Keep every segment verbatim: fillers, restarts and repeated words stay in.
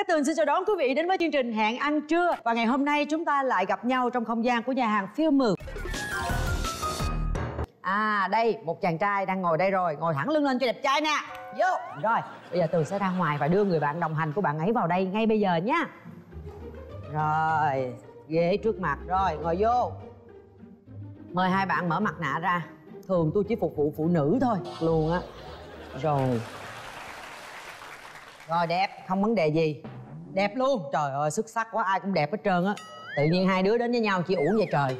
Cát Tường xin chào đón quý vị đến với chương trình Hẹn Ăn Trưa. Và ngày hôm nay chúng ta lại gặp nhau trong không gian của nhà hàng Phiêu Mượt. À đây, một chàng trai đang ngồi đây rồi. Ngồi thẳng lưng lên cho đẹp trai nè. Vô. Rồi, bây giờ Tường sẽ ra ngoài và đưa người bạn đồng hành của bạn ấy vào đây ngay bây giờ nhé. Rồi, ghế trước mặt. Rồi, ngồi vô. Mời hai bạn mở mặt nạ ra. Thường tôi chỉ phục vụ phụ nữ thôi luôn á. Rồi. Rồi đẹp, không vấn đề gì. Đẹp luôn. Trời ơi, xuất sắc quá, ai cũng đẹp hết trơn á. Tự nhiên hai đứa đến với nhau chỉ uổng vậy trời.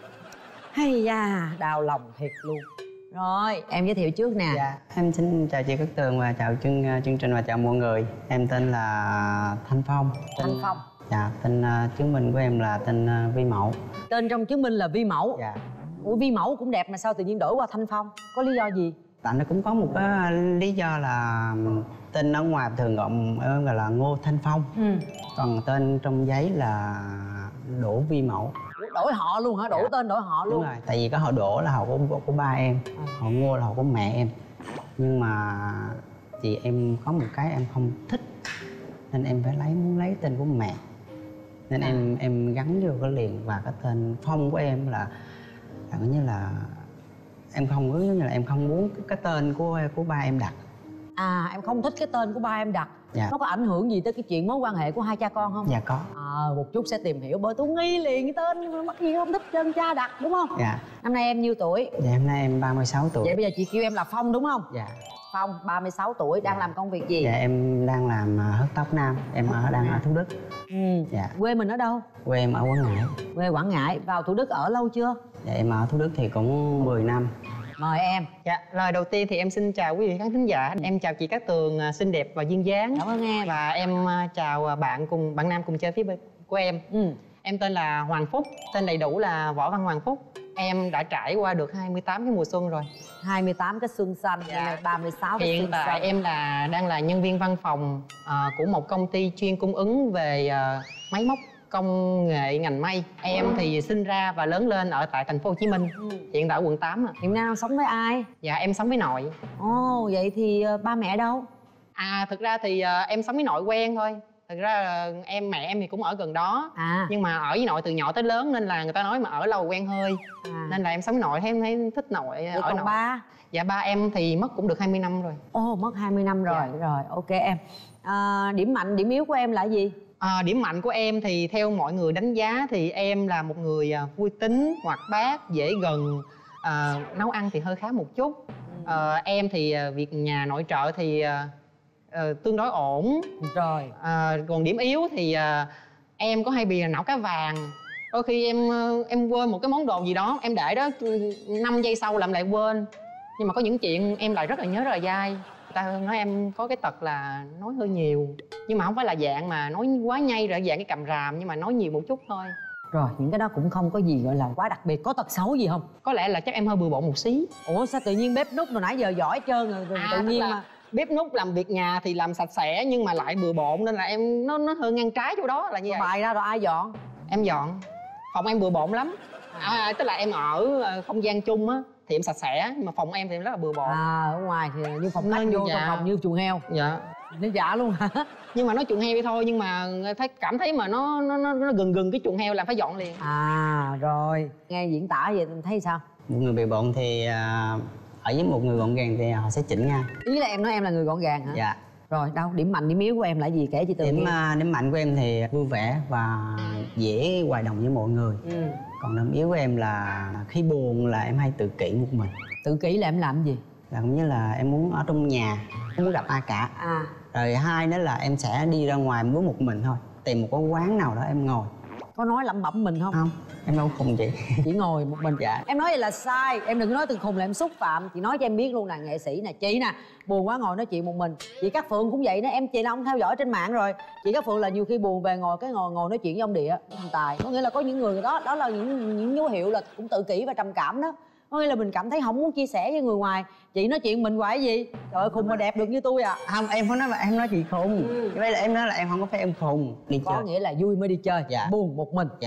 Hay da, đau lòng thiệt luôn. Rồi, em giới thiệu trước nè. Dạ, em xin chào chị Cát Tường và chào chương chương trình và chào mọi người. Em tên là Thanh Phong. Thanh tên, Phong. Dạ, tên uh, chứng minh của em là tên uh, Vi Mẫu. Tên trong chứng minh là Vi Mẫu. Dạ. Ủa Vi Mẫu cũng đẹp mà sao tự nhiên đổi qua Thanh Phong? Có lý do gì? Tại nó cũng có một cái lý do là tên ở ngoài thường gọi gọi là Ngô Thanh Phong. Ừ. Còn tên trong giấy là Đỗ Vi Mẫu. Đổi họ luôn hả? Đổi dạ. Tên đổi họ luôn. Đúng rồi, tại vì cái họ Đỗ là họ của, của, của ba em, à. Họ Ngô là họ của mẹ em. Nhưng mà chị em có một cái em không thích nên em phải lấy muốn lấy tên của mẹ. Nên à. em em gắn vô cái liền và cái tên Phong của em là là coi như là em không có như là em không muốn cái, cái tên của của ba em đặt. À em không thích cái tên của ba em đặt. Dạ. Nó có ảnh hưởng gì tới cái chuyện mối quan hệ của hai cha con không? Dạ có. À, một chút sẽ tìm hiểu bởi tôi nghi liền cái tên mắc gì không thích tên cha đặt đúng không? Dạ. Năm nay em nhiêu tuổi? Dạ hôm nay em ba mươi sáu tuổi. Vậy bây giờ chị kêu em là Phong đúng không? Dạ. Phong ba mươi sáu tuổi đang dạ. làm công việc gì? Dạ em đang làm hớt tóc nam, em ở đang ở Thủ Đức. Ừ. Dạ. Quê mình ở đâu? Quê em ở Quảng Ngãi. Quê Quảng Ngãi. Vào Thủ Đức ở lâu chưa? Dạ em ở Thủ Đức thì cũng mười năm. Mời em. Dạ, lời đầu tiên thì em xin chào quý vị khán thính giả. Em chào chị Cát Tường xinh đẹp và duyên dáng. Cảm ơn em. Và em chào bạn cùng bạn nam cùng chơi phía bên của em. Ừ. Em tên là Hoàng Phúc, tên đầy đủ là Võ Văn Hoàng Phúc. Em đã trải qua được hai mươi tám cái mùa xuân rồi. hai mươi tám cái xuân xanh, dạ. ba mươi sáu cái Hiện xuân tại xanh. Em là đang là nhân viên văn phòng uh, của một công ty chuyên cung ứng về uh, máy móc công nghệ ngành may. Em thì sinh ra và lớn lên ở tại thành phố Hồ Chí Minh. Ừ. Hiện tại ở quận tám. Hiện nay sống với ai? Dạ em sống với nội. Ồ, vậy thì uh, ba mẹ đâu? À thực ra thì uh, em sống với nội quen thôi. Thực ra uh, em mẹ em thì cũng ở gần đó. À. Nhưng mà ở với nội từ nhỏ tới lớn nên là người ta nói mà ở lâu quen hơi. À. Nên là em sống với nội thấy em thấy thích nội. Vậy ở còn nội. ba? Dạ ba em thì mất cũng được hai mươi năm rồi. Ồ mất hai mươi năm rồi. Dạ. Rồi ok em. À, điểm mạnh điểm yếu của em là gì? À, điểm mạnh của em thì theo mọi người đánh giá thì em là một người uh, vui tính, hoạt bát, dễ gần, uh, nấu ăn thì hơi khá một chút. uh, Em thì uh, việc nhà nội trợ thì uh, uh, tương đối ổn. Rồi uh, còn điểm yếu thì uh, em có hay bị não cá vàng. Đôi khi em uh, em quên một cái món đồ gì đó, em để đó năm giây sau làm lại quên. Nhưng mà có những chuyện em lại rất là nhớ rất là dai. Ta nói em có cái tật là nói hơi nhiều. Nhưng mà không phải là dạng mà nói quá nhây rồi dạng cái cầm ràm, nhưng mà nói nhiều một chút thôi. Rồi những cái đó cũng không có gì gọi là quá đặc biệt. Có tật xấu gì không? Có lẽ là chắc em hơi bừa bộn một xí. Ủa sao tự nhiên bếp núc rồi nãy giờ giỏi hết trơn rồi, rồi à, tự nhiên mà bếp núc làm việc nhà thì làm sạch sẽ nhưng mà lại bừa bộn nên là em nó nó hơi ngang trái chỗ đó là như vậy. Bài ra rồi ai dọn? Em dọn. Phòng em bừa bộn lắm. À, tức là em ở không gian chung á thì em sạch sẽ, nhưng mà phòng em thì em rất là bừa bộn. À ở ngoài thì như phòng khách vô dạ. Trong phòng như chuồng heo. Dạ. Nó giả luôn hả? Nhưng mà nó chuồng heo thôi, nhưng mà thấy cảm thấy mà nó nó nó, nó gần gần cái chuồng heo là phải dọn liền. À rồi. Nghe diễn tả vậy mình thấy sao? Một người bề bộn thì uh, ở với một người gọn gàng thì họ sẽ chỉnh ngay. Ý là em nói em là người gọn gàng hả? Dạ. Rồi đâu điểm mạnh điểm yếu của em là gì, kể chị Tường điểm nghe. Điểm mạnh của em thì vui vẻ và dễ hòa đồng với mọi người. Ừ. Còn điểm yếu của em là khi buồn là em hay tự kỷ một mình. Tự kỷ là em làm gì? Là cũng như là em muốn ở trong nhà, không muốn gặp ai cả. À. Rồi hai nữa là em sẽ đi ra ngoài với một mình thôi, tìm một cái quán nào đó em ngồi. Có nói lẩm bẩm mình không? Không, em đâu khùng chị. Chỉ ngồi một mình. Dạ. Em nói vậy là sai, em đừng nói từ khùng là em xúc phạm. Chị nói cho em biết luôn nè, nghệ sĩ nè, chị nè buồn quá ngồi nói chuyện một mình. Chị Cát Phượng cũng vậy đó, em chị là ông theo dõi trên mạng rồi. Chị Cát Phượng là nhiều khi buồn về ngồi cái ngồi ngồi nói chuyện với ông Địa, thằng Tài. Có nghĩa là có những người đó, đó là những những dấu hiệu là cũng tự kỷ và trầm cảm đó. Có nghĩa là mình cảm thấy không muốn chia sẻ với người ngoài. Chị nói chuyện mình hoài gì? Trời ơi khùng mà đẹp được như tôi à. Không, em không nói mà em nói chị khùng. Ừ. Vậy là em nói là em không có phải em khùng. Đi có chơi. Nghĩa là vui mới đi chơi. Dạ. Buồn một mình. Dạ.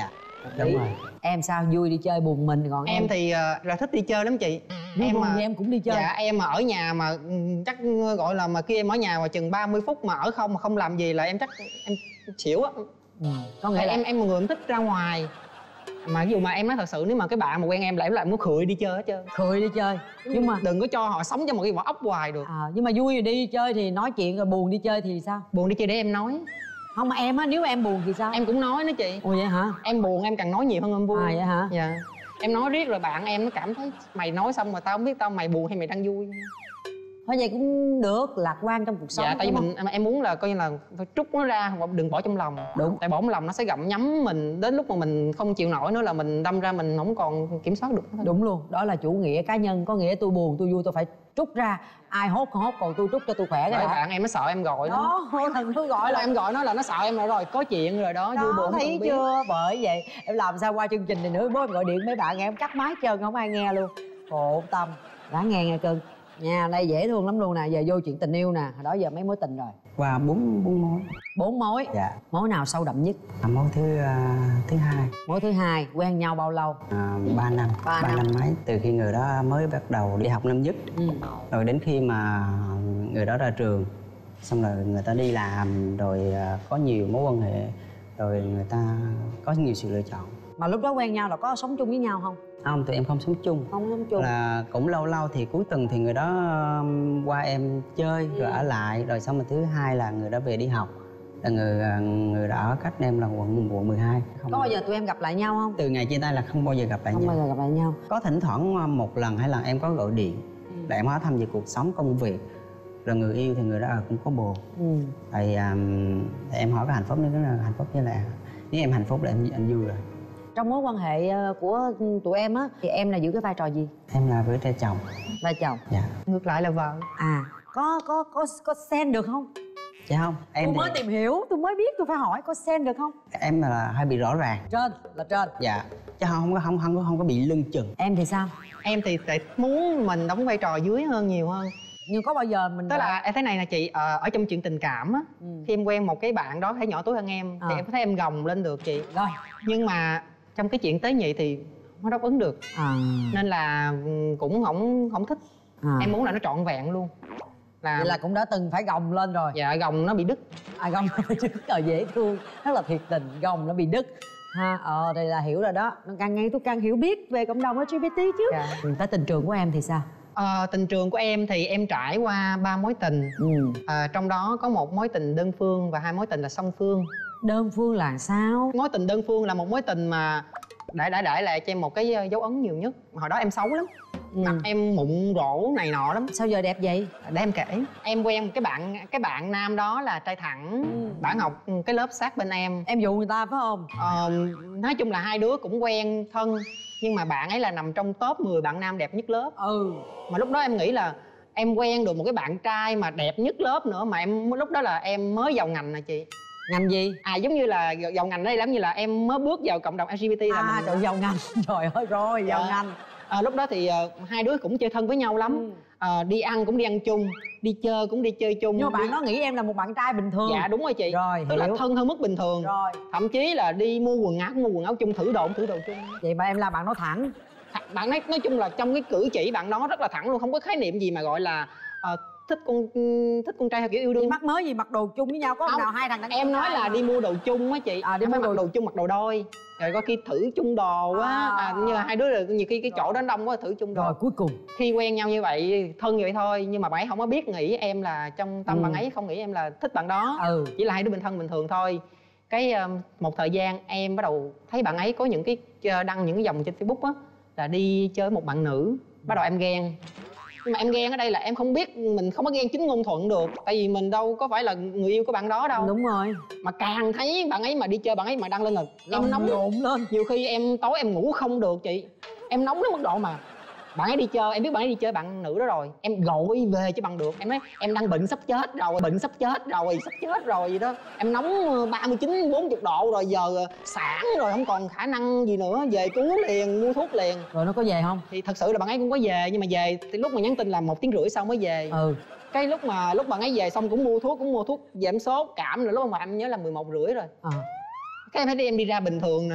Đúng rồi. Em sao, vui đi chơi buồn mình còn em? Em thì uh, là thích đi chơi lắm chị. Vui Em buồn mà thì em cũng đi chơi. Dạ em mà ở nhà mà ừ, chắc gọi là mà khi em ở nhà mà chừng ba mươi phút mà ở không mà không làm gì là em chắc em xỉu á. Ừ. Có nghĩa Tại là em em một người không thích ra ngoài. Mà ví dụ mà em nói thật sự nếu mà cái bạn mà quen em lại lại muốn khượi đi chơi hết trơn. khười đi chơi nhưng mà đừng có cho họ sống trong một cái vỏ ốc hoài được. à, nhưng mà vui rồi đi chơi thì nói chuyện, rồi buồn đi chơi thì sao? Buồn đi chơi để em nói. Không mà em á, nếu em buồn thì sao? Em cũng nói nữa chị. Ồ vậy hả? Em buồn em càng nói nhiều hơn em vui. À vậy hả? Dạ. Em nói riết rồi bạn em nó cảm thấy mày nói xong mà tao không biết tao mày buồn hay mày đang vui. Thôi vậy cũng được, lạc quan trong cuộc sống. Dạ tại vì mình em, em muốn là coi như là phải trút nó ra, đừng bỏ trong lòng. Đúng. Tại bỏ trong lòng nó sẽ gặm nhấm mình, đến lúc mà mình không chịu nổi nữa là mình đâm ra mình không còn kiểm soát được. Đúng luôn, đó là chủ nghĩa cá nhân, có nghĩa tôi buồn tôi vui tôi phải trút ra, ai hốt con hốt, còn tôi trút cho tôi khỏe cái Bởi đã. bạn em nó sợ em gọi đó. đó. Đó, thằng tôi gọi Gọi là là em gọi nó là nó sợ em rồi, rồi có chuyện rồi đó, vui đó, buồn thấy chưa? Bởi vậy em làm sao qua chương trình này nữa, bố em gọi điện mấy bạn em cắt máy trơn không ai nghe luôn. Khổ tâm. Đã nghe nghe cưng nha, đây dễ thương lắm luôn nè. Giờ vô chuyện tình yêu nè, hồi đó giờ mấy mối tình rồi? Qua bốn bốn mối. Bốn mối. Dạ. Mối nào sâu đậm nhất? À, mối thứ uh, thứ hai. Mối thứ hai. Quen nhau bao lâu? À, ba năm. Ba ba năm. năm mấy, từ khi người đó mới bắt đầu đi học năm nhất. Ừ. Rồi đến khi mà người đó ra trường, xong rồi người ta đi làm, rồi uh, có nhiều mối quan hệ, rồi người ta có nhiều sự lựa chọn. Mà lúc đó quen nhau là có sống chung với nhau không? Không, tụi em không sống chung. Không sống chung. Là cũng lâu lâu thì cuối tuần thì người đó um, qua em chơi rồi ở lại, rồi xong rồi thứ hai là người đó về đi học. Là người người đó ở cách em là quận quận mười hai. Không có bao giờ tụi em gặp lại nhau không? Từ ngày chia tay là không bao giờ gặp lại Không nhau. bao giờ gặp lại nhau. Có thỉnh thoảng một lần hai lần em có gọi điện Ừ. để em hỏi thăm về cuộc sống công việc. Rồi người yêu thì người đó cũng có buồn. Ừ. Thì um, em hỏi có hạnh phúc, nên là hạnh phúc như là nếu em hạnh phúc là em, anh vui rồi. Trong mối quan hệ của tụi em á thì em là giữ cái vai trò gì? Em là với trai chồng. Vai chồng. Dạ. Ngược lại là vợ. À, có có có có sen được không? Dạ không, em Tôi thì mới tìm hiểu, tôi mới biết, tôi phải hỏi có sen được không? em là hơi bị rõ ràng. Trên là trên. Dạ. Chứ không có không không có không có bị lưng chừng. Em thì sao? Em thì tại muốn mình đóng vai trò dưới hơn nhiều hơn. Nhưng có bao giờ mình Tức là em thấy này nè chị, ờ, ở trong chuyện tình cảm á, ừ. khi em quen một cái bạn đó thấy nhỏ tuổi hơn em À. thì em có thấy em gồng lên được chị. Rồi. Nhưng mà trong cái chuyện tế nhị thì không đáp ứng được. À. Nên là ừ, cũng không không thích. À. Em muốn là nó trọn vẹn luôn. Là, Vậy là cũng đã từng phải gồng lên rồi. dạ gồng nó bị đứt. À, gồng nó bị đứt rồi, dễ thương, rất là thiệt tình, gồng nó bị đứt ha. Ờ đây là hiểu rồi đó. Càng ngày tôi càng hiểu biết về cộng đồng lờ giê bê tê chứ. Dạ. Ừ, tới tình trường của em thì sao? Ờ, tình trường của em thì em trải qua ba mối tình. Ừ. À, trong đó có một mối tình đơn phương và hai mối tình là song phương. Đơn phương là sao? Mối tình đơn phương là một mối tình mà đã đã để lại cho em một cái dấu ấn nhiều nhất. Hồi đó em xấu lắm. Ừ. Mặt em mụn rỗ này nọ lắm. Sao giờ đẹp vậy? Để em kể. Em quen một cái bạn cái bạn nam đó là trai thẳng. Ừ. Bạn học cái lớp sát bên em. Em dụ người ta phải không? Ờ, nói chung là hai đứa cũng quen thân. Nhưng mà bạn ấy là nằm trong top mười bạn nam đẹp nhất lớp. Ừ. Mà lúc đó em nghĩ là em quen được một cái bạn trai mà đẹp nhất lớp nữa. Mà em lúc đó là em mới vào ngành nè chị. Ngành gì? À giống như là vào ngành đây lắm, như là em mới bước vào cộng đồng lờ giê bê tê là À mình... trời, vào ngành. Trời ơi, rồi vào Dạ. ngành. À, lúc đó thì uh, hai đứa cũng chơi thân với nhau lắm. Ừ. À, đi ăn cũng đi ăn chung, đi chơi cũng đi chơi chung. Nhưng mà bạn đi... đó nghĩ em là một bạn trai bình thường. Dạ đúng rồi chị. Rồi, tức hiểu. là thân hơn mức bình thường. Rồi. Thậm chí là đi mua quần áo mua quần áo chung, thử đồ thử đồ chung. Vậy mà em là bạn nói thẳng. Bạn ấy nói chung là trong cái cử chỉ bạn đó rất là thẳng luôn, không có khái niệm gì mà gọi là uh, thích con thích con trai theo kiểu yêu đương. Mắc mới gì mặc đồ chung với nhau, có Không, nào hai thằng đàn em nói là đi mua đồ chung á chị. À, đi Em mua phải đồ- mặc đồ chung, mặc đồ đôi. Rồi có khi thử chung đồ á. À. À, như là hai đứa là nhiều khi cái chỗ đó đông quá thử chung đồ. Rồi cuối cùng Khi quen nhau như vậy, thân như vậy thôi, nhưng mà bạn ấy không có biết nghĩ em là trong tâm Ừ. bạn ấy không nghĩ em là thích bạn đó. ừ Chỉ là hai đứa bình thân bình thường thôi. Cái um, một thời gian em bắt đầu thấy bạn ấy có những cái uh, đăng những cái dòng trên Facebook á là đi chơi với một bạn nữ. Bắt đầu em ghen. Nhưng mà em ghen ở đây là em không biết, mình không có ghen chính ngôn thuận được. Tại vì mình đâu có phải là người yêu của bạn đó đâu. đúng rồi, Mà càng thấy bạn ấy mà đi chơi, bạn ấy mà đăng lên là lòng em nóng. nhộn lên. Nhiều khi em tối em ngủ không được chị. Em nóng đến mức độ mà bạn ấy đi chơi, em biết bạn ấy đi chơi bạn nữ đó rồi, em gọi về cho bằng được. Em nói em đang bệnh sắp chết rồi, bệnh sắp chết rồi, sắp chết rồi gì đó. Em nóng ba mươi chín, bốn mươi độ rồi, giờ sản rồi, không còn khả năng gì nữa. Về cứu liền, mua thuốc liền. Rồi nó có về không? Thì thật sự là bạn ấy cũng có về, nhưng mà về thì lúc mà nhắn tin là một tiếng rưỡi sau mới về. Ừ. Cái lúc mà lúc bạn ấy về xong cũng mua thuốc, cũng mua thuốc giảm sốt cảm, rồi lúc mà em nhớ là mười một rưỡi rồi. À. Cái em thấy đi em đi ra bình thường nè.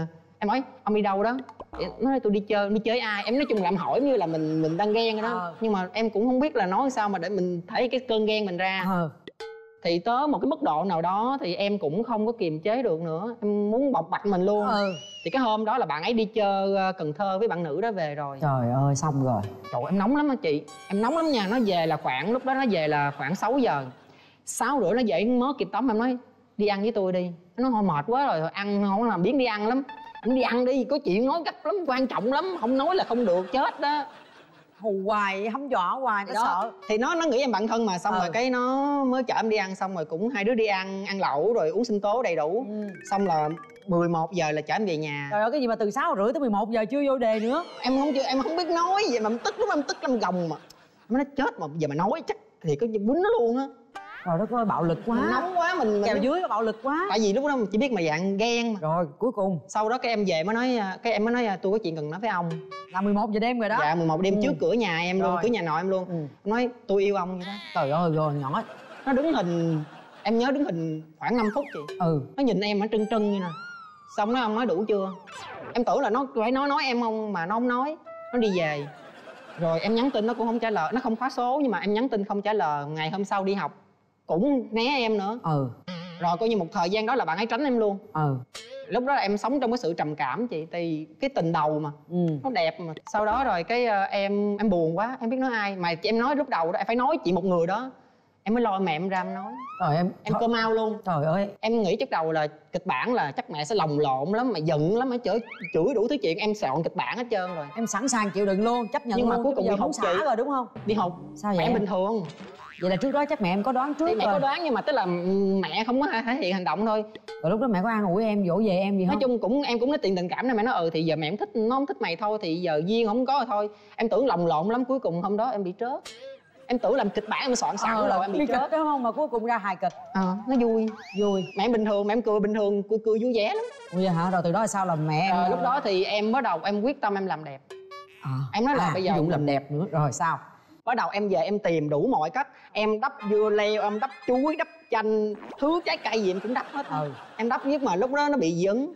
Em nói ông đi đâu đó, nó nói tôi đi chơi. Đi chơi ai? Em nói chung là em hỏi như là mình mình đang ghen đó. Ờ. Nhưng mà em cũng không biết là nói sao mà để mình thấy cái cơn ghen mình ra. Ờ. Thì tới một cái mức độ nào đó thì em cũng không có kiềm chế được nữa, em muốn bộc bạch mình luôn. Ừ. Thì cái hôm đó là bạn ấy đi chơi Cần Thơ với bạn nữ đó về rồi. Trời ơi, xong rồi. Trời, em nóng lắm á chị, em nóng lắm nha. Nó về là khoảng, lúc đó nó về là khoảng sáu giờ. Sáu rưỡi nó dậy mới kịp tắm. Em nói đi ăn với tôi đi. Nó nói thôi mệt quá rồi, ăn không làm biến đi ăn lắm. Em đi ăn đi, có chuyện nói gấp lắm, quan trọng lắm, không nói là không được, chết đó. Hù hoài, hăm dọa hoài, nó sợ. Thì nó nó nghĩ em bạn thân mà, xong ừ. rồi cái nó mới chở em đi ăn, xong rồi cũng hai đứa đi ăn, ăn lẩu rồi uống sinh tố đầy đủ. Ừ. Xong là mười một giờ là chở em về nhà. Trời ơi, cái gì mà từ sáu rưỡi tới mười một giờ chưa vô đề nữa. Em không em không biết nói gì mà em tức, lúc em tức em gồng mà. Em nói chết mà giờ mà nói chắc thì có quýnh nó luôn á. Trời đất ơi, bạo lực quá. Mình nóng quá, mình, mình kèo dưới có bạo lực quá. Tại vì lúc đó mình chỉ biết mà dạng ghen mà. Rồi cuối cùng sau đó cái em về mới nói, cái em mới nói tôi có chuyện cần nói với ông. Là mười một giờ đêm rồi đó. Dạ mười một đêm. Ừ. Trước cửa nhà em luôn. Rồi. Cửa nhà nội em luôn. Ừ. Nói tôi yêu ông vậy đó. Trời ơi, rồi nhỏ. Nó đứng hình, em nhớ đứng hình khoảng năm phút chị. Ừ. Nó nhìn em nó trân trân như nè. Xong nói ông nói đủ chưa. Em tưởng là nó phải nói nói em không mà nó không nói. Nó đi về. Rồi em nhắn tin nó cũng không trả lời. Nó không khóa số nhưng mà em nhắn tin không trả lời. Ngày hôm sau đi học cũng né em nữa. Ừ. Rồi coi như một thời gian đó là bạn ấy tránh em luôn. Ừ. Lúc đó là em sống trong cái sự trầm cảm chị. Thì cái tình đầu mà. Ừ. Nó đẹp mà. Sau đó rồi cái uh, em em buồn quá, em biết nói ai. Mà em nói lúc đầu đó em phải nói chị một người đó. Em mới lôi mẹ em ra em nói. Rồi em em cơ mau luôn. Trời ơi. Em nghĩ trước đầu là kịch bản là chắc mẹ sẽ lồng lộn lắm, mà giận lắm, mà chửi chửi đủ thứ chuyện. Em soạn kịch bản hết trơn rồi. Em sẵn sàng chịu đựng luôn, chấp nhận. Nhưng mà luôn. cuối cùng đi học chị rồi đúng không? Đi học. Sao vậy? Mẹ bình thường. Vậy là trước đó chắc mẹ em có đoán trước thì mẹ rồi. có đoán nhưng mà tức là mẹ không có thể hiện hành động thôi. Rồi lúc đó mẹ có an ủi em, dỗ về em gì không? Nói chung cũng em cũng nói tiền tình cảm nên mẹ nói ừ thì giờ mẹ không thích, nó không thích mày thôi, thì giờ duyên không có rồi thôi. Em tưởng lồng lộn lắm, cuối cùng hôm đó em bị trớt. Em tưởng làm kịch bản em soạn sẵn ờ, rồi em bị trớt. Kịch đó không mà cuối cùng ra hài kịch. Ờ à, nó vui. Vui. Mẹ em bình thường, mẹ em cười bình thường, cười cười vui vẻ lắm. Ủa vậy hả? Rồi từ đó sao là mẹ em? Rồi lúc đó thì em bắt đầu em quyết tâm em làm đẹp. À, em nói là à, bây giờ cũng làm đẹp nữa. Rồi sao? Bắt đầu em về em tìm đủ mọi cách. Em đắp dưa leo, em đắp chuối, đắp chanh, thứ trái cây gì em cũng đắp hết. Ừ. Em đắp nhất mà lúc đó nó bị dấn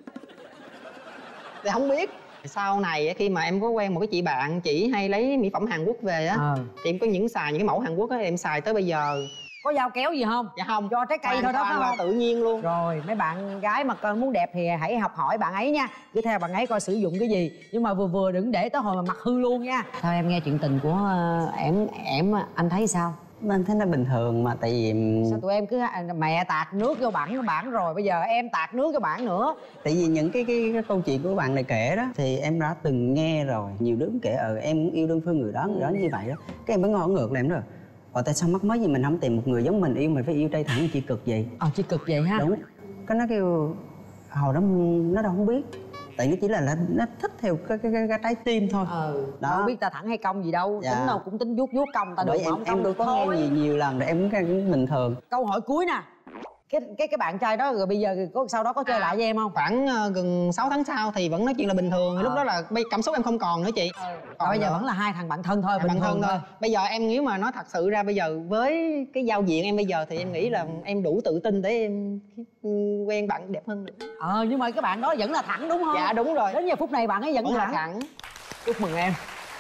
thì không biết. Sau này khi mà em có quen một cái chị bạn, chị hay lấy mỹ phẩm Hàn Quốc về á. Ừ. Thì em có những xài những cái mẫu Hàn Quốc á, em xài tới bây giờ. Có dao kéo gì không? Dạ không. Cho trái cây Hoàn thôi đó phải là không? Tự nhiên luôn. Rồi mấy bạn gái mà cần muốn đẹp thì hãy học hỏi bạn ấy nha. Cứ theo bạn ấy coi sử dụng cái gì. Nhưng mà vừa vừa đừng để tới hồi mà mặt hư luôn nha. Sao em nghe chuyện tình của em em anh thấy sao? Anh thấy nó bình thường mà, tại vì sao tụi em cứ mẹ tạt nước vô bảng bảng rồi bây giờ em tạt nước vô bảng nữa. Tại vì những cái cái, cái câu chuyện của bạn này kể đó thì em đã từng nghe rồi. Nhiều đứa kể ờ em cũng yêu đơn phương người đó người đó như vậy đó. Cái em mới ngó ngược lại em rồi. Ờ tại sao mắc mới gì mình không tìm một người giống mình, yêu mình phải yêu trai thẳng chi cực vậy? Ờ chi cực vậy ha. Đúng. Cái nó kêu hồi đó nó đâu không biết. Tại nó chỉ là, là nó thích theo cái, cái, cái, cái trái tim thôi. Ừ. Đó. Đâu biết ta thẳng hay cong gì đâu. Dạ. Tính đâu cũng tính vuốt vuốt cong ta được mà không em được có thôi. nghe nhiều, nhiều lần rồi em cũng bình thường. Câu hỏi cuối nè. Cái cái cái bạn trai đó rồi bây giờ có sau đó có chơi à, lại với em không? Khoảng uh, gần sáu tháng sau thì vẫn nói chuyện là bình thường. À. Lúc đó là cảm xúc em không còn nữa chị. Ừ. Còn bây giờ vẫn là hai thằng bạn thân thôi, à, bình bạn thân thôi. thôi. Bây giờ em nếu mà nói thật sự ra bây giờ với cái giao diện em bây giờ thì em nghĩ là em đủ tự tin để em quen bạn đẹp hơn nữa. Ờ nhưng mà cái bạn đó vẫn là thẳng đúng không? Dạ đúng rồi. Đến giờ phút này bạn ấy vẫn, vẫn thẳng. Là thẳng. Chúc mừng em.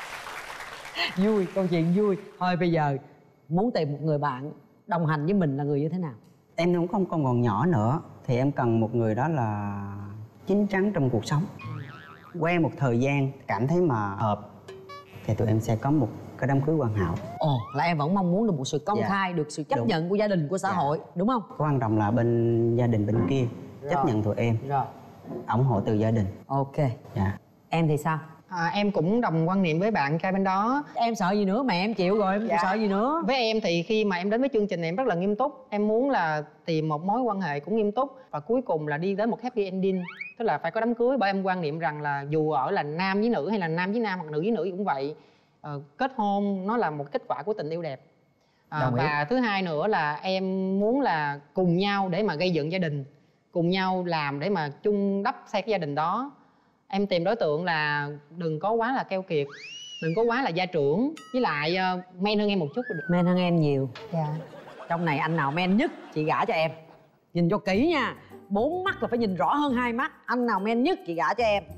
Vui, câu chuyện vui. Thôi bây giờ muốn tìm một người bạn đồng hành với mình là người như thế nào? Em cũng không còn còn nhỏ nữa thì em cần một người đó là chín chắn trong cuộc sống. Quen một thời gian cảm thấy mà hợp thì tụi em sẽ có một cái đám cưới hoàn hảo. Ồ, là em vẫn mong muốn được một sự công dạ. khai, được sự chấp đúng. nhận của gia đình, của xã dạ. hội, đúng không? Quan trọng là bên gia đình bên kia rồi. chấp nhận tụi em, rồi ủng hộ từ gia đình. Ok. Dạ. Em thì sao? À, em cũng đồng quan niệm với bạn trai bên đó. Em sợ gì nữa, mẹ em chịu rồi, em dạ. sợ gì nữa. Với em thì khi mà em đến với chương trình này em rất là nghiêm túc. Em muốn là tìm một mối quan hệ cũng nghiêm túc và cuối cùng là đi tới một happy ending. Tức là phải có đám cưới, bởi em quan niệm rằng là dù ở là nam với nữ hay là nam với nam hoặc nữ với nữ cũng vậy, ờ, kết hôn nó là một kết quả của tình yêu đẹp. À, và thứ hai nữa là em muốn là cùng nhau để mà gây dựng gia đình, cùng nhau làm để mà chung đắp xây cái gia đình đó. Em tìm đối tượng là đừng có quá là keo kiệt, đừng có quá là gia trưởng, với lại uh, men hơn em một chút là được. Men hơn em nhiều. Dạ. Trong này anh nào men nhất chị gả cho em. Nhìn cho kỹ nha. bốn mắt là phải nhìn rõ hơn hai mắt. Anh nào men nhất chị gả cho em.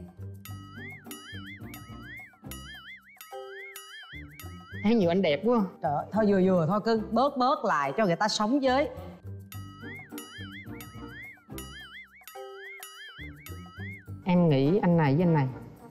Thấy nhiều anh đẹp quá. Trời ơi, thôi vừa vừa thôi cưng, bớt bớt lại cho người ta sống với. Em nghĩ anh này với anh này.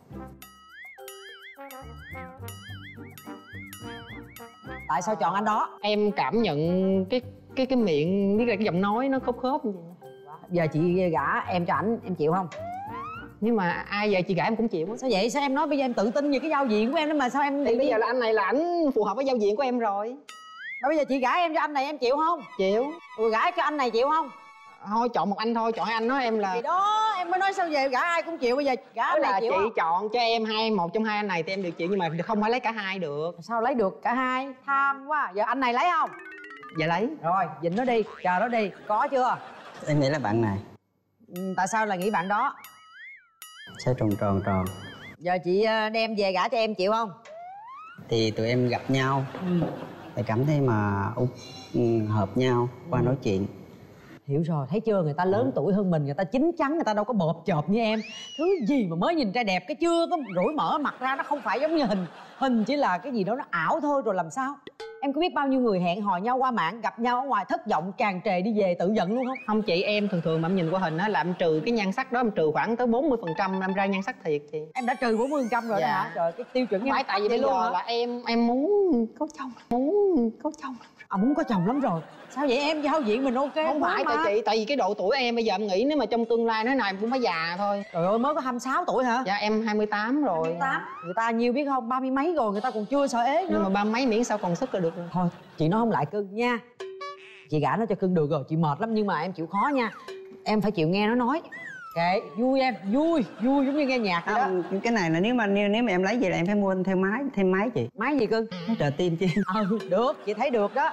Tại sao chọn anh đó? Em cảm nhận cái cái cái miệng với lại cái giọng nói nó khớp khớp như vậy. Giờ chị gả em cho ảnh, em chịu không? Nhưng mà ai giờ chị gả em cũng chịu á. Sao vậy? Sao em nói bây giờ em tự tin về cái giao diện của em đó mà sao em... Thì bây giờ là anh này là ảnh phù hợp với giao diện của em rồi. Mà bây giờ chị gả em cho anh này em chịu không? Chịu. Rồi gả cho anh này chịu không? Thôi chọn một anh thôi, chọn hai anh nói em là... Thì đó, em mới nói sao về gả ai cũng chịu, bây giờ gả anh này là chịu chị không? chọn cho em hai, một trong hai anh này thì em được chịu, nhưng mà không phải lấy cả hai được. Sao lấy được cả hai? Tham quá. Giờ anh này lấy không? Dạ lấy. Rồi, dịnh nó đi, chờ nó đi. Có chưa? Em nghĩ là bạn này. Ừ, tại sao lại nghĩ bạn đó? Sao tròn tròn tròn. Giờ chị đem về gả cho em chịu không? Thì tụi em gặp nhau, ừ. Thì cảm thấy mà ừ, hợp nhau qua ừ. nói chuyện. Hiểu rồi, thấy chưa? Người ta lớn tuổi hơn mình, người ta chín chắn, người ta đâu có bợp chợp như em. Thứ gì mà mới nhìn trai đẹp, cái chưa có rủi mở mặt ra, nó không phải giống như hình. Hình chỉ là cái gì đó nó ảo thôi, rồi làm sao? Em có biết bao nhiêu người hẹn hò nhau qua mạng, gặp nhau ở ngoài thất vọng tràn trề đi về tự giận luôn không? Không chị, em thường thường mà em nhìn qua hình á là em trừ cái nhan sắc đó, em trừ khoảng tới bốn mươi phần trăm em ra nhan sắc thiệt chị. Em đã trừ bốn mươi phần trăm rồi dạ. đó hả? Trời, cái tiêu chuẩn không phải tại vì bây giờ hả? Là em em muốn có chồng, muốn có chồng. À, muốn có chồng lắm rồi. Sao vậy em? Giao diện mình ok không phải tại chị, tại vì cái độ tuổi em bây giờ em nghĩ nếu mà trong tương lai nói nào em cũng phải già thôi. Trời ơi, mới có hai mươi sáu tuổi hả? Dạ em hai mươi tám rồi. hai mươi tám. Người ta nhiêu biết không, ba mươi mấy rồi người ta còn chưa sợ ế nữa. Nhưng mà ba mấy miễn sao còn sức là được rồi. Thôi chị nói không lại cưng nha. Chị gả nó cho cưng được rồi, chị mệt lắm nhưng mà em chịu khó nha. Em phải chịu nghe nó nói. Kệ, vui em, vui, vui giống như nghe nhạc vậy đó. Cái này là nếu mà nếu, nếu mà em lấy về là em phải mua thêm máy, thêm máy chị. Máy gì cưng? Máy trợ tim chứ. Ừ, được, chị thấy được đó.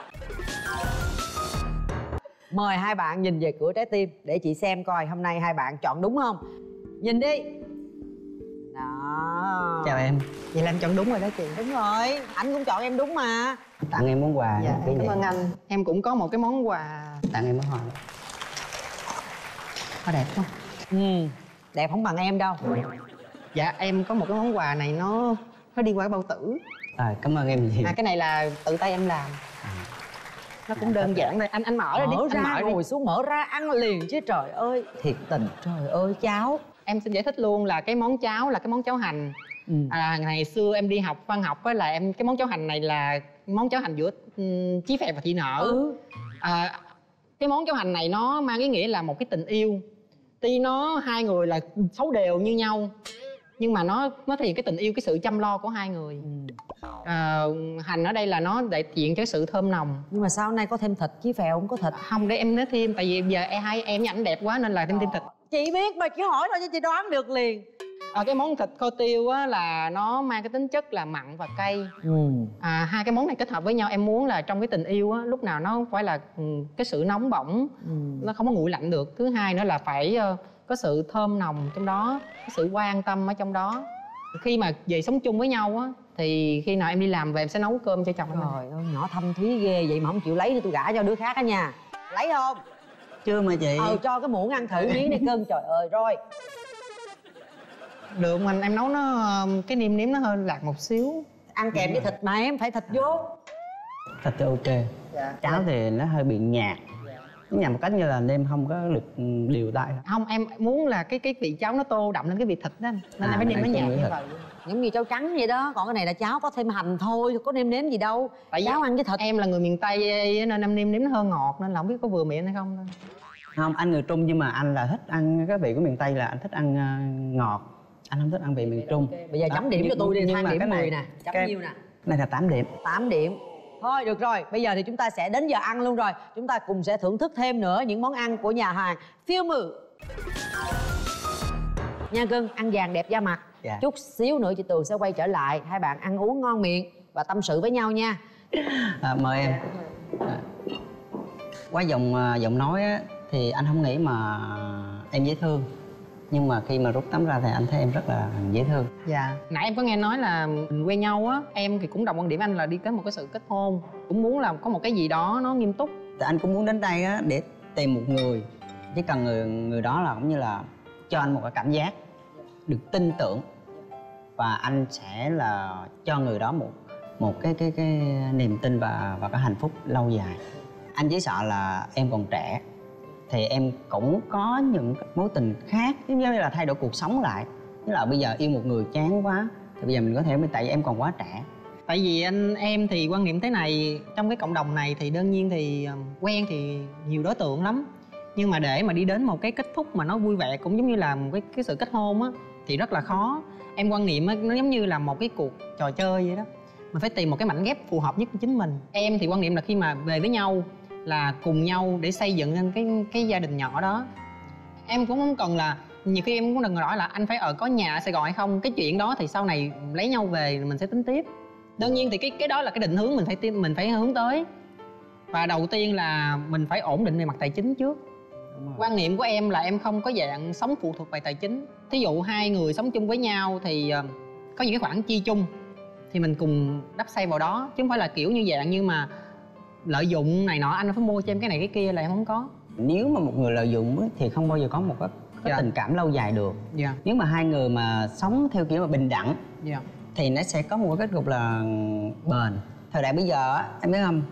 Mời hai bạn nhìn về cửa trái tim để chị xem coi hôm nay hai bạn chọn đúng không. Nhìn đi. Đó. Chào em. Vậy là em chọn đúng rồi đó chị. Đúng rồi, anh cũng chọn em đúng mà. Tặng em món quà. Dạ, cảm ơn anh. Em cũng có một cái món quà. Tặng em món hoa. Hoa đẹp không? Ừ, đẹp không bằng em đâu. Dạ, em có một cái món quà này nó nó đi qua cái bao tử. À, cảm ơn em nhiều. À, cái này là tự tay em làm. À. Nó cũng đơn giản thôi. Anh anh mở ra đi. Mở ra, anh mở ngồi đi. xuống mở ra ăn liền chứ trời ơi. Thiệt tình, trời ơi cháo. Em xin giải thích luôn là cái món cháo là cái món cháo hành. Ừ. À, ngày xưa em đi học văn học á là em cái món cháo hành này là món cháo hành giữa um, Chí Phèo và Thị Nở. Ừ. À, cái món cháo hành này nó mang ý nghĩa là một cái tình yêu. Tuy nó hai người là xấu đều như nhau nhưng mà nó nó thể hiện cái tình yêu, cái sự chăm lo của hai người. Ừ. À, hành ở đây là nó đại diện cho sự thơm nồng. Nhưng mà sao hôm nay có thêm thịt Chí Phèo không có thịt? Không, để em nói thêm tại vì giờ em hai em với ảnh đẹp quá nên là thêm thêm thịt. Chị biết mà, chị hỏi thôi cho chị đoán được liền. À, cái món thịt kho tiêu á là nó mang cái tính chất là mặn và cay. Ừ. À, hai cái món này kết hợp với nhau em muốn là trong cái tình yêu á lúc nào nó phải là cái sự nóng bỏng, ừ. nó không có nguội lạnh được. Thứ hai nữa là phải có sự thơm nồng trong đó, cái sự quan tâm ở trong đó. Khi mà về sống chung với nhau á thì khi nào em đi làm về em sẽ nấu cơm cho chồng em. Trời ơi, nhỏ thâm thúy ghê vậy mà không chịu lấy thì tôi gả cho đứa khác á nha. Lấy không? Chưa mà chị. Ờ, cho cái muỗng ăn thử miếng đi cưng. Trời ơi, rồi. Được mà em nấu nó cái nêm nếm nó hơi lạc một xíu. Ăn kèm với thịt mà em, phải thịt vô. Thịt thì ok. Dạ. Cháo thì nó hơi bị nhạt. Nó nhạt một cách như là nêm không có được đều tay. Không, em muốn là cái cái vị cháo nó tô đậm lên cái vị thịt đó nên à, em phải nêm nó nhạt như vậy. Giống như cháo trắng vậy đó, còn cái này là cháo có thêm hành thôi, có nêm nếm gì đâu. Tại cháo ăn với thịt. Em là người miền Tây nên em nêm nếm nó hơi ngọt nên là không biết có vừa miệng hay không thôi. Không, anh người Trung nhưng mà anh là thích ăn cái vị của miền Tây, là anh thích ăn uh, ngọt. Anh không thích ăn vị miền Trung. Okay. Bây giờ chấm điểm cho tôi đi, thang điểm mười nè. Chấm cái, nhiêu nè? Này là tám điểm. tám điểm. Thôi được rồi, bây giờ thì chúng ta sẽ đến giờ ăn luôn rồi. Chúng ta cùng sẽ thưởng thức thêm nữa những món ăn của nhà hàng Phiêu Mự. Nha cưng, ăn vàng đẹp da mặt. Dạ. Chút xíu nữa chị Tường sẽ quay trở lại. Hai bạn ăn uống ngon miệng và tâm sự với nhau nha. À, mời em. À, qua giọng giọng nói á, thì anh không nghĩ mà em dễ thương. Nhưng mà khi mà rút tấm ra thì anh thấy em rất là dễ thương. Dạ. Nãy em có nghe nói là mình quen nhau á, em thì cũng đồng quan điểm anh là đi tới một cái sự kết hôn. Cũng muốn là có một cái gì đó nó nghiêm túc. Thì anh cũng muốn đến đây á để tìm một người chỉ cần người người đó là cũng như là cho anh một cái cảm giác được tin tưởng, và anh sẽ là cho người đó một một cái cái cái niềm tin và và cái hạnh phúc lâu dài. Anh chỉ sợ là em còn trẻ thì em cũng có những mối tình khác, giống như là thay đổi cuộc sống lại. Như là bây giờ yêu một người chán quá thì bây giờ mình có thể, tại vì em còn quá trẻ. Tại vì anh em thì quan niệm thế này, trong cái cộng đồng này thì đương nhiên thì quen thì nhiều đối tượng lắm, nhưng mà để mà đi đến một cái kết thúc mà nó vui vẻ, cũng giống như là một cái cái sự kết hôn á, thì rất là khó. Em quan niệm á, nó giống như là một cái cuộc trò chơi vậy đó, mình phải tìm một cái mảnh ghép phù hợp nhất với chính mình. Em thì quan niệm là khi mà về với nhau là cùng nhau để xây dựng nên cái cái gia đình nhỏ đó. Em cũng không cần là, nhiều khi em cũng đừng hỏi là anh phải ở có nhà ở Sài Gòn hay không. Cái chuyện đó thì sau này lấy nhau về mình sẽ tính tiếp. Đương nhiên thì cái cái đó là cái định hướng mình phải mình phải hướng tới. Và đầu tiên là mình phải ổn định về mặt tài chính trước. Quan niệm của em là em không có dạng sống phụ thuộc về tài chính. Thí dụ hai người sống chung với nhau thì có những cái khoản chi chung thì mình cùng đắp xây vào đó, chứ không phải là kiểu như dạng như mà lợi dụng này nọ, anh phải mua cho em cái này cái kia là em không có. Nếu mà một người lợi dụng thì không bao giờ có một cái, cái dạ. tình cảm lâu dài được. Dạ. Nếu mà hai người mà sống theo kiểu mà bình đẳng dạ. thì nó sẽ có một cái kết cục là bền. Thời đại bây giờ em biết không,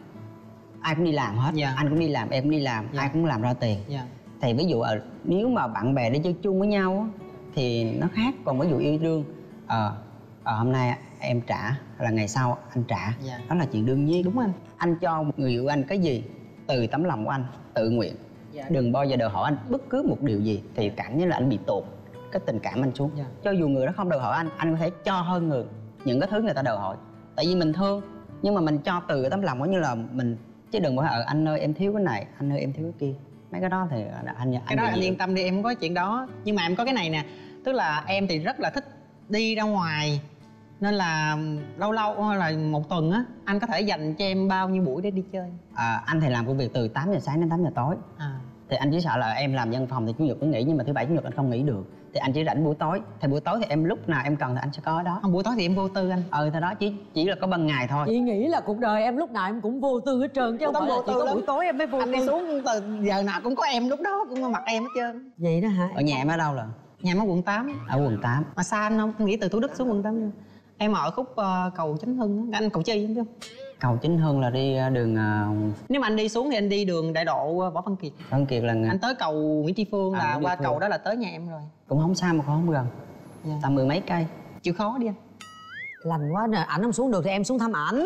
ai cũng đi làm hết, dạ. anh cũng đi làm, em cũng đi làm, dạ. ai cũng làm ra tiền. Dạ. Thì ví dụ ở nếu mà bạn bè đi chơi chung với nhau thì nó khác. Còn ví dụ yêu đương, ờ à, à, hôm nay em trả là ngày sau anh trả, dạ. đó là chuyện đương nhiên. Đúng anh. Anh cho một người yêu anh cái gì từ tấm lòng của anh, tự nguyện, dạ. đừng bao giờ đòi hỏi anh bất cứ một điều gì, thì cảm như là anh bị tụt cái tình cảm anh xuống. Dạ. Cho dù người đó không đòi hỏi anh, anh có thể cho hơn người những cái thứ người ta đòi hỏi, tại vì mình thương. Nhưng mà mình cho từ cái tấm lòng, như là mình, chứ đừng có ở anh ơi em thiếu cái này, anh ơi em thiếu cái kia. Mấy cái đó thì anh anh, cái đó anh yên tâm đi, em không có chuyện đó. Nhưng mà em có cái này nè, tức là em thì rất là thích đi ra ngoài, nên là lâu lâu hay là một tuần á anh có thể dành cho em bao nhiêu buổi để đi chơi? À, anh thì làm công việc từ tám giờ sáng đến tám giờ tối. À. Thì anh chỉ sợ là em làm văn phòng thì chủ nhật cũng nghỉ, nhưng mà thứ bảy chủ nhật anh không nghỉ được. Thì anh chỉ rảnh buổi tối. Thì buổi tối thì em lúc nào em cần thì anh sẽ có ở đó. Không, buổi tối thì em vô tư anh. Ừ, thôi đó, chỉ chỉ là có ban ngày thôi. Chị nghĩ là cuộc đời em lúc nào em cũng vô tư hết trơn, chứ không phải là chỉ có buổi tối em mới vô tư. Anh đi xuống từ giờ nào cũng có em, lúc đó cũng có mặt em hết trơn. Vậy đó hả? Ở nhà em ở đâu là? Nhà em ở quận tám. Ở quận tám. Mà xa anh không? Em nghĩ từ Thủ Đức xuống quận tám. Em ở khúc uh, cầu Chánh Hưng. Anh cầu Chi đúng không? Cầu Chánh Hưng là đi đường uh... nếu mà anh đi xuống thì anh đi đường đại độ Võ Văn Kiệt. Võ Văn Kiệt là anh tới cầu Nguyễn Tri Phương, à, là qua cầu đó là tới nhà em rồi. Cũng không xa mà cũng không gần. Yeah. Tầm mười mấy cây. Chịu khó đi anh. Lành quá nè, ảnh không xuống được thì em xuống thăm ảnh.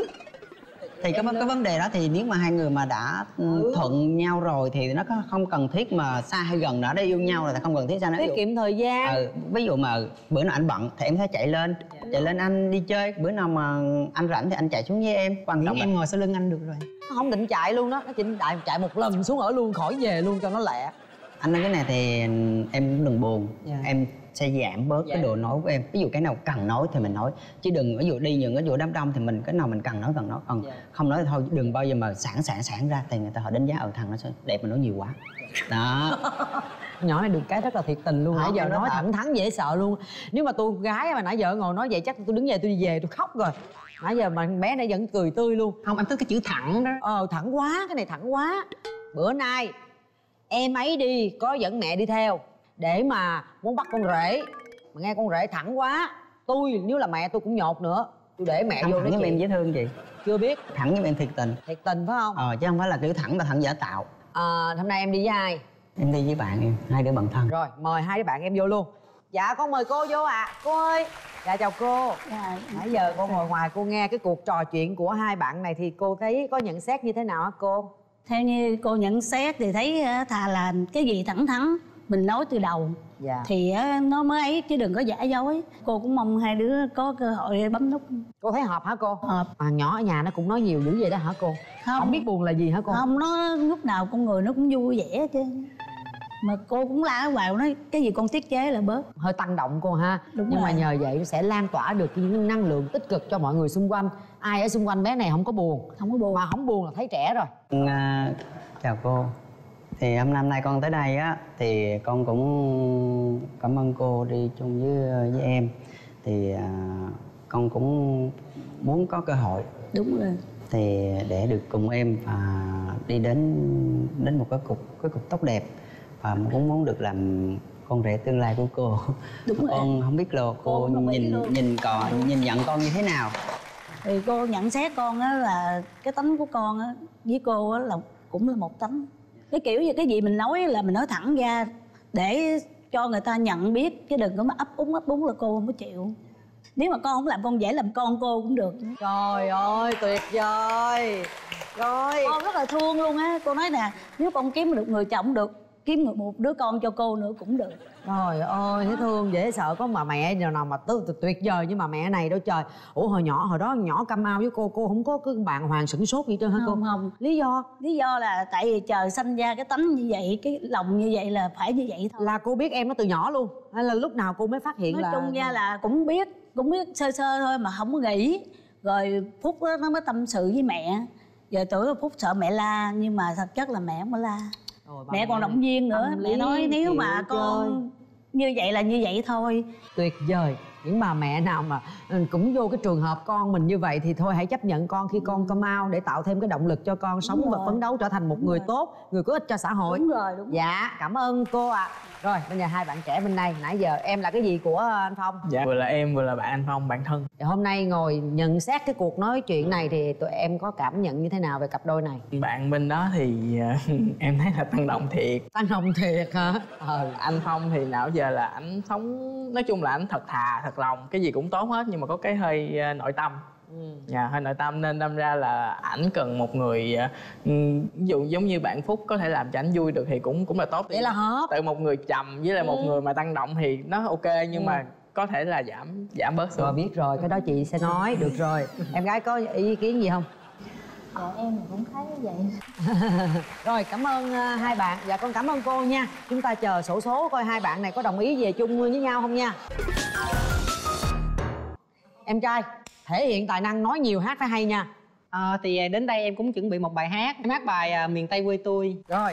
Thì cái, cái vấn đề đó thì nếu mà hai người mà đã ừ. thuận nhau rồi thì nó không cần thiết mà xa hay gần nữa, để yêu nhau rồi thì không cần thiết xa nữa. Tiết kiệm thời gian. Ừ, ví dụ mà bữa nào anh bận thì em sẽ chạy lên, chạy lên anh đi chơi. Bữa nào mà anh rảnh thì anh chạy xuống với em. Quan trọng em ngồi sau lưng anh được rồi. Nó không định chạy luôn đó, nó chỉ chạy, chạy một lần xuống ở luôn, khỏi về luôn cho nó lẹ. Anh nói cái này thì em đừng buồn, yeah. em sẽ giảm bớt yeah. cái độ nói của em. Ví dụ cái nào cần nói thì mình nói, chứ đừng ví dụ đi những cái vụ đám đông thì mình cái nào mình cần nói cần nói, còn yeah. không nói thì thôi. Đừng bao giờ mà sẵn sẵn sẵn ra thì người ta họ đánh giá ở thằng nó sẽ đẹp mà nói nhiều quá đó. Nhỏ này được cái rất là thiệt tình luôn, nãy giờ nói thẳng thắn dễ sợ luôn. Nếu mà tôi gái mà nãy giờ ngồi nói vậy chắc tôi đứng dậy tôi đi về tôi khóc rồi. Nãy giờ mà bé này vẫn cười tươi luôn. Không, anh thích cái chữ thẳng đó. Ờ thẳng quá, cái này thẳng quá. Bữa nay em ấy đi có dẫn mẹ đi theo để mà muốn bắt con rể, mà nghe con rể thẳng quá, tôi nếu là mẹ tôi cũng nhột nữa, tôi để mẹ thẳng vô. Thẳng với em dễ thương chị. Chưa biết. Thẳng với em thiệt tình. Thiệt tình phải không? Ờ chứ không phải là kiểu thẳng và thẳng giả tạo. À, hôm nay em đi với ai? Em đi với bạn em, hai đứa bạn thân. Rồi mời hai đứa bạn em vô luôn. Dạ con mời cô vô ạ. À. Cô ơi. Dạ chào cô. Dạ. Nãy giờ cô ngồi ngoài cô nghe cái cuộc trò chuyện của hai bạn này thì cô thấy có nhận xét như thế nào hả cô? Theo như cô nhận xét thì thấy thà là cái gì thẳng thắn mình nói từ đầu, dạ. thì nó mới ấy, chứ đừng có giả dối. Cô cũng mong hai đứa có cơ hội bấm nút. Cô thấy hợp hả cô? Hợp. À, nhỏ ở nhà nó cũng nói nhiều dữ vậy đó hả cô? Không, không biết buồn là gì hả cô? Không, nó lúc nào con người nó cũng vui vẻ chứ. Mà cô cũng la ở ngoài, nói cái gì con tiết chế là bớt. Hơi tăng động cô ha. Đúng. Nhưng rồi. Mà nhờ vậy sẽ lan tỏa được những năng lượng tích cực cho mọi người xung quanh. Ai ở xung quanh bé này không có buồn. Không có buồn. Mà không buồn là thấy trẻ rồi. À, chào cô. Thì hôm năm nay con tới đây á thì con cũng cảm ơn cô đi chung với với em. Thì à, con cũng muốn có cơ hội. Đúng rồi. Thì để được cùng em và đi đến đến một cái cục cái cục tốt đẹp. à, cũng muốn được làm con rể tương lai của cô. Đúng rồi. Con không biết là cô, Cô không nhìn luôn. nhìn còn nhìn nhận con như thế nào? Thì cô nhận xét con á là cái tánh của con á với cô á là cũng là một tánh. Cái kiểu như cái gì mình nói là mình nói thẳng ra để cho người ta nhận biết, chứ đừng có mà ấp úng ấp úng là cô không có chịu. Nếu mà con không làm con dễ làm con cô cũng được. Trời ơi tuyệt vời. Rồi Con rất là thương luôn á. Cô nói nè, nếu con kiếm được người chồng được, kiếm được một đứa con cho cô nữa cũng được. trời ơi thấy thương dễ sợ, có mà mẹ nào mà tư tuyệt vời như mà mẹ này đâu trời. Ủa hồi nhỏ hồi đó nhỏ cam ao với cô cô không có cái bàng hoàng sửng sốt gì trơn hả cô? Không không. Lý do? Lý do là tại vì trời sinh ra cái tánh như vậy, cái lòng như vậy là phải như vậy thôi. Là cô biết em nó từ nhỏ luôn hay là lúc nào cô mới phát hiện? Nói là chung ra là cũng biết, cũng biết sơ sơ thôi mà không có nghĩ. Rồi Phúc đó, nó mới tâm sự với mẹ. Giờ tưởng là Phúc sợ mẹ la, nhưng mà thật chất là mẹ không có la. Rồi, Mẹ còn động viên nữa. Mẹ nói nếu mà con như vậy là như vậy thôi. Tuyệt vời. Những bà mẹ nào mà cũng vô cái trường hợp con mình như vậy thì thôi hãy chấp nhận con khi con come out để tạo thêm cái động lực cho con sống và phấn đấu trở thành một Đúng người rồi. tốt, người có ích cho xã hội. Đúng rồi, đúng rồi. Dạ cảm ơn cô ạ. À. Rồi bây giờ hai bạn trẻ bên đây, nãy giờ em là cái gì của anh Phong? Dạ vừa là em vừa là bạn anh Phong, bạn thân. Thì hôm nay ngồi nhận xét cái cuộc nói chuyện này thì tụi em có cảm nhận như thế nào về cặp đôi này? Bạn bên đó thì em thấy là tăng động thiệt. Tăng động thiệt hả? Ờ, anh Phong thì nào giờ là ảnh sống, nói chung là ảnh thật thà, thật lòng, cái gì cũng tốt hết, nhưng mà có cái hơi uh, nội tâm. Ừ. Dạ, hơi nội tâm nên đâm ra là ảnh cần một người uh, ví dụ giống như bạn Phúc có thể làm cho ảnh vui được thì cũng cũng là tốt. Vậy là hợp. Từ một người trầm với lại ừ. một người mà tăng động thì nó ok, nhưng ừ. mà có thể là giảm giảm bớt xuống. Rồi biết rồi, cái đó chị sẽ nói. Được rồi. Em gái có ý kiến gì không? Dạ em cũng thấy như vậy. Rồi cảm ơn uh, hai bạn. Dạ con cảm ơn cô nha. Chúng ta chờ xổ số coi hai bạn này có đồng ý về chung với nhau không nha. Em trai thể hiện tài năng nói nhiều, hát phải hay nha. À, thì đến đây em cũng chuẩn bị một bài hát. Em hát bài à, Miền Tây quê tôi. Rồi.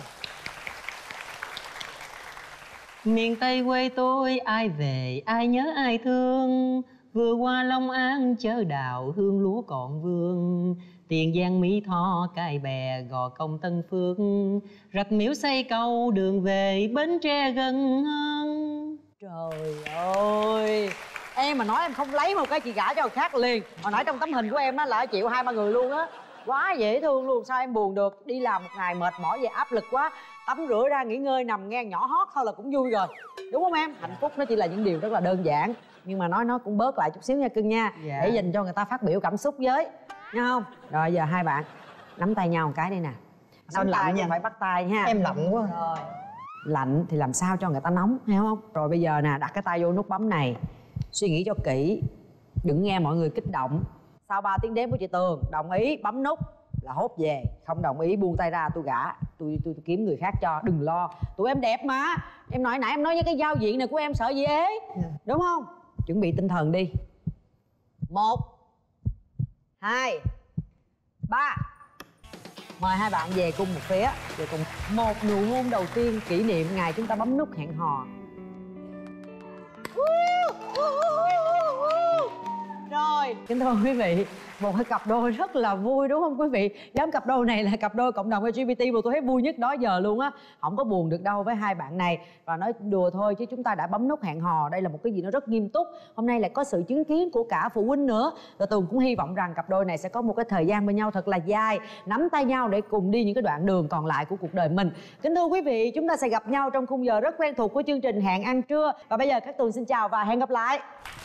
Miền Tây quê tôi ai về ai nhớ ai thương. Vừa qua Long An chớ đào hương lúa còn vương. Tiền Giang Mỹ Tho Cái Bè Gò Công Tân Phước. Rạch Miễu xây cầu đường về Bến Tre gần hơn. Trời ơi, em mà nói em không lấy một cái chị gả cho người khác liền. Hồi nãy trong tấm hình của em á là chịu hai ba người luôn á. Quá dễ thương luôn, sao em buồn được. Đi làm một ngày mệt mỏi về áp lực quá, tắm rửa ra nghỉ ngơi nằm nghe nhỏ hót thôi là cũng vui rồi. Đúng không em? Hạnh phúc nó chỉ là những điều rất là đơn giản. Nhưng mà nói nó cũng bớt lại chút xíu nha cưng nha. Dạ. Để dành cho người ta phát biểu cảm xúc với. Nha không? Rồi giờ hai bạn nắm tay nhau một cái đây nè. Nắm tay nha, phải bắt tay nha. Em lạnh quá. Rồi. Lạnh thì làm sao cho người ta nóng, hiểu không? Rồi bây giờ nè, đặt cái tay vô nút bấm này. Suy nghĩ cho kỹ, đừng nghe mọi người kích động. Sau ba tiếng đếm của chị Tường, đồng ý bấm nút là hốt về. Không đồng ý buông tay ra, tôi gả, tôi, tôi, tôi kiếm người khác cho, đừng lo. Tụi em đẹp mà. Em nói nãy em nói với cái giao diện này của em sợ gì ế, đúng không? Chuẩn bị tinh thần đi. Một, hai, ba. Mời hai bạn về cùng một phía. Về cùng một nụ hôn đầu tiên kỷ niệm ngày chúng ta bấm nút hẹn hò. Rồi, kính thưa quý vị, một cái cặp đôi rất là vui đúng không quý vị? Giống cặp đôi này là cặp đôi cộng đồng lờ giê bê tê mà tôi thấy vui nhất đó giờ luôn á. Không có buồn được đâu với hai bạn này. Và nói đùa thôi chứ chúng ta đã bấm nút hẹn hò. Đây là một cái gì nó rất nghiêm túc. Hôm nay lại có sự chứng kiến của cả phụ huynh nữa. Và Tường cũng hy vọng rằng cặp đôi này sẽ có một cái thời gian bên nhau thật là dài, nắm tay nhau để cùng đi những cái đoạn đường còn lại của cuộc đời mình. Kính thưa quý vị, chúng ta sẽ gặp nhau trong khung giờ rất quen thuộc của chương trình Hẹn Ăn Trưa. Và bây giờ các Tường xin chào và hẹn gặp lại.